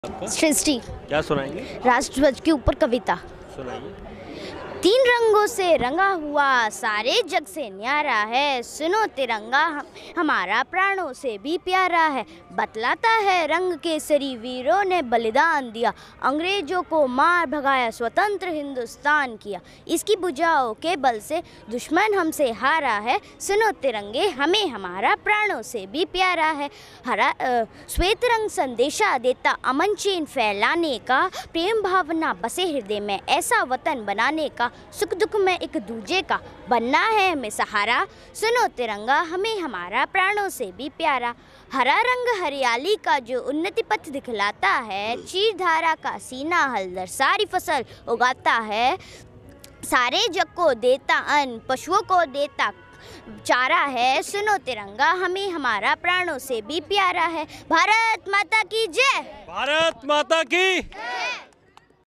आपका सृष्टि। क्या सुनाएंगे? राष्ट्रध्वज के ऊपर कविता। सुनाइए। तीन रंगों से रंगा हुआ सारे जग से न्यारा है, सुनो तिरंगा हमारा प्राणों से भी प्यारा है। बतलाता है रंग केसरी वीरों ने बलिदान दिया, अंग्रेजों को मार भगाया स्वतंत्र हिंदुस्तान किया। इसकी भुजाओं के बल से दुश्मन हमसे हारा है, सुनो तिरंगे हमें हमारा प्राणों से भी प्यारा है। हरा श्वेत रंग संदेशा देता अमन चैन फैलाने का, प्रेम भावना बसे हृदय में ऐसा वतन बनाने का, सुख दुख में एक दूजे का बनना है हमें सहारा, सुनो तिरंगा हमें हमारा प्राणों से भी प्यारा। हरा रंग हरियाली का जो उन्नति पथ दिखलाता है, चीर धारा का सीना हलदर सारी फसल उगाता है। सारे जग को देता अन्न, पशुओं को देता चारा है, सुनो तिरंगा हमें हमारा प्राणों से भी प्यारा है। भारत माता की जय। भारत माता की